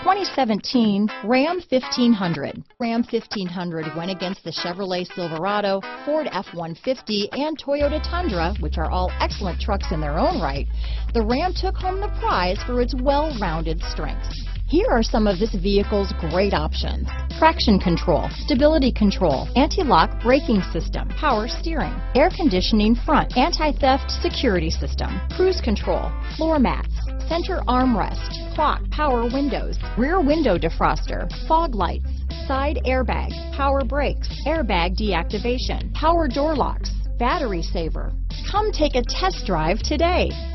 2017 Ram 1500. Ram 1500 went against the Chevrolet Silverado, Ford F-150, and Toyota Tundra, which are all excellent trucks in their own right. The Ram took home the prize for its well-rounded strengths. Here are some of this vehicle's great options: traction control, stability control, anti-lock braking system, power steering, air conditioning front, anti-theft security system, cruise control, floor mats, center armrest, clock, power windows, rear window defroster, fog lights, side airbag, power brakes, airbag deactivation, power door locks, battery saver. Come take a test drive today.